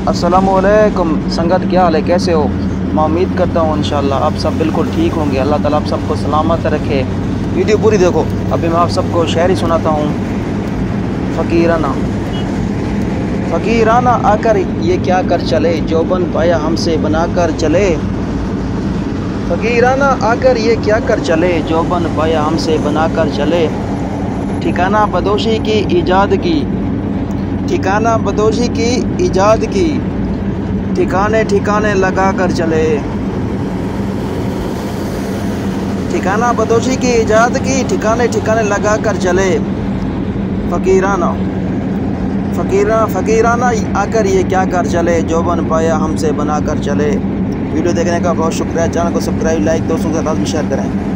अस्सलामुअलैकुम संगत, क्या हाल है, कैसे हो। मैं उम्मीद करता हूँ इंशाल्लाह आप सब बिल्कुल ठीक होंगे। अल्लाह ताला आप सबको सलामत रखे। वीडियो पूरी देखो। अभी मैं आप सबको शायरी सुनाता हूँ। फ़कीराना फ़कीराना आकर ये क्या कर चले, जो बन पाया हमसे बना कर चले। फ़कीराना आकर ये क्या कर चले, जो बन पाया हमसे बना कर चले। ठिकाना बदोशी की ईजाद की, ठिकाना बदोशी की ईजाद की, ठिकाने ठिकाने लगा कर चले। ठिकाना बदोशी की ईजाद की, ठिकाने ठिकाने लगा कर चले। फ़कीराना फ़कीराना आकर ये क्या कर चले, जो बन पाया हमसे बना कर चले। वीडियो देखने का बहुत शुक्रिया। चैनल को सब्सक्राइब, लाइक, दोस्तों के साथ भी शेयर करें।